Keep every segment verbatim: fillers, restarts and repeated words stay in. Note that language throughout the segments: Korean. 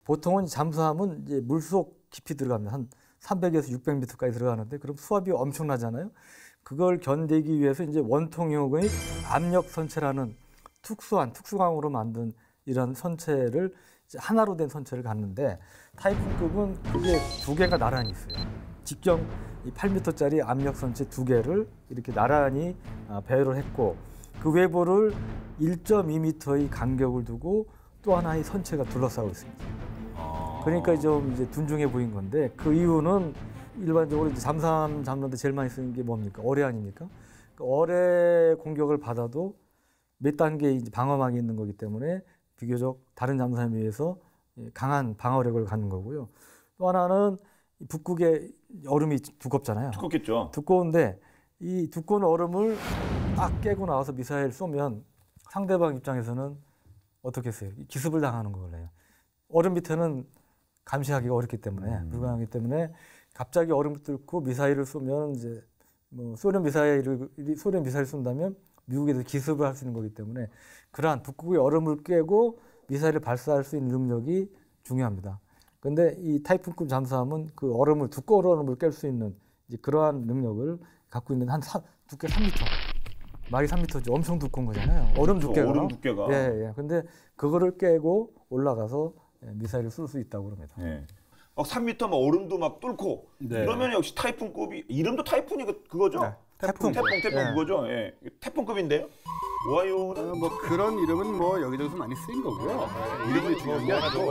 보통은 잠수함은 이제 물속 깊이 들어가면 한 삼백에서 육백 미터까지 들어가는데 그럼 수압이 엄청나잖아요. 그걸 견디기 위해서 이제 원통형의 압력 선체라는 특수한 특수강으로 만든 이런 선체를 이제 하나로 된 선체를 갖는데 타이푼급은 그게 두 개가 나란히 있어요. 직경 이 팔 미터짜리 압력 선체 두 개를 이렇게 나란히 배열을 했고 그 외부를 일 점 이 미터의 간격을 두고 또 하나의 선체가 둘러싸고 있습니다. 그러니까 좀 이제 둔중해 보인 건데 그 이유는 일반적으로 이제 잠수함 잡는데 제일 많이 쓰는 게 뭡니까? 어뢰 아닙니까? 그 어뢰 공격을 받아도 몇 단계의 이제 방어막이 있는 거기 때문에 비교적 다른 잠수함에 비해서 강한 방어력을 갖는 거고요. 또 하나는 북극의 얼음이 두껍잖아요. 두껍겠죠. 두꺼운데 이 두꺼운 얼음을 딱 깨고 나와서 미사일 쏘면 상대방 입장에서는 어떻게 했어요? 기습을 당하는 거예요. 얼음 밑에는 감시하기가 어렵기 때문에 음. 불가능하기 때문에 갑자기 얼음을 뚫고 미사일을 쏘면 이제 뭐 소련 미사일을 소련 미사일 쏜다면 미국에도 기습을 할 수 있는 거기 때문에 그러한 북극의 얼음을 깨고 미사일을 발사할 수 있는 능력이 중요합니다. 그런데 이 타이푼급 잠수함은 그 얼음을 두꺼운 얼음을 깰 수 있는 이제 그러한 능력을 갖고 있는 한 사, 두께 삼 미터. 말이 삼 미터죠. 엄청 두꺼운 거잖아요. 얼음 두께가. 얼음 두께가. 예, 예. 근데 그거를 깨고 올라가서 미사일을 쏠 수 있다고 합니다. 예. 막 삼 미터 막 얼음도 막 뚫고 네. 이러면 역시 타이푼급이 이름도 타이푼이 그, 그거죠? 네. 태풍. 태풍 태풍 예. 그거죠. 예. 태풍급인데요. 와요. 어, 뭐 그런 이름은 뭐 여기저기서 많이 쓰인 거고요. 이름이 중요한 게 아니고.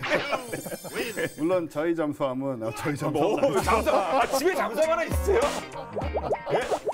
물론 저희 잠수함은 어, 저희 잠수함 뭐 잠수 아 집에 잠수함 하나 있으세요? 예?